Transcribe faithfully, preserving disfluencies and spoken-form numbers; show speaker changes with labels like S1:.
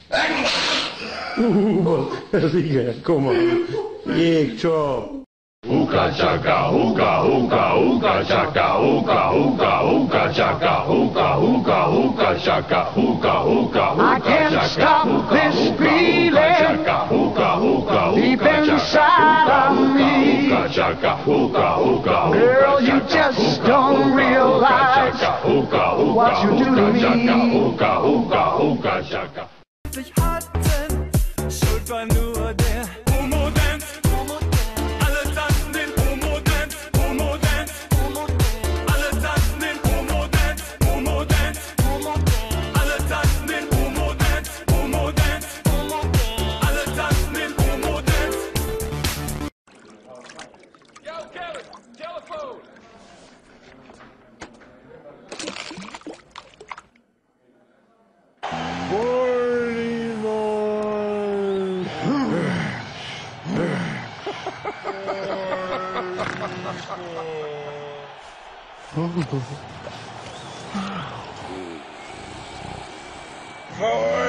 S1: Así que, come on. Yeah, chop.
S2: Hookah chaka, hookah, hookah, hookah chaka, hookah, hookah, hookah chaka, hookah, hookah, hookah chaka, hookah, hookah,
S3: I can't stop this feeling deep inside of me. Girl, you just don't realize what you do to me.
S4: Sich hatten, schuld war nur der Homo-Dance. Alle tanzen den Homo-Dance, Homo-Dance. Alle tanzen den Homo-Dance, Homo-Dance. Alle tanzen den Homo-Dance, Homo-Dance. Alle tanzen den Homo-Dance. Yo, Kelly, telephone.
S1: Oh.